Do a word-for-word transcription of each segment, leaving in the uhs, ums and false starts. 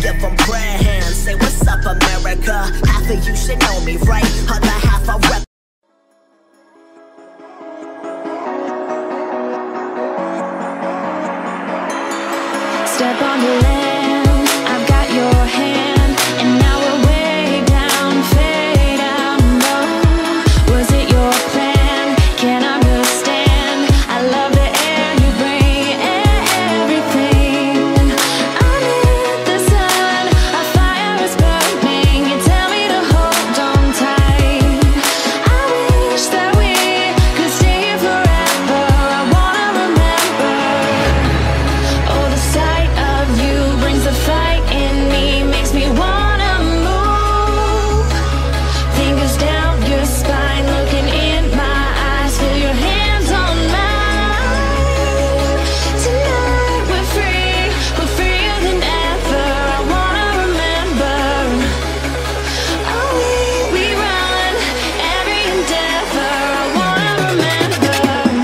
give them prayer hands. Say what's up, America? Half of you should know me, right? Other half I rep. Step on the land, I've got your hand, and now we're way down, fade out low. Was it your plan? Can't understand. I love the air you bring, everything. Under the sun, our fire is burning. You tell me to hold on tight. I wish that we could stay here forever. I wanna remember. Oh, the sight of you brings the fight in me, makes me wanna move. Fingers down your spine, looking in my eyes, feel your hands on mine. Tonight we're free, we're freer than ever. I wanna remember. Oh, we, we run every endeavor. I wanna remember.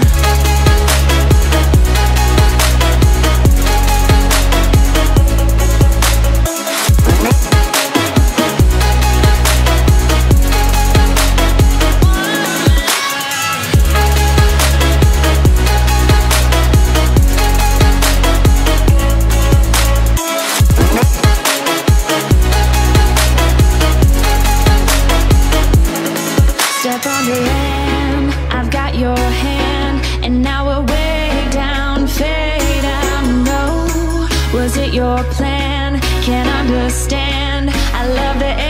Step on the land, I've got your hand, and now we're way down, fade out low. Was it your plan? Can't understand. I love the air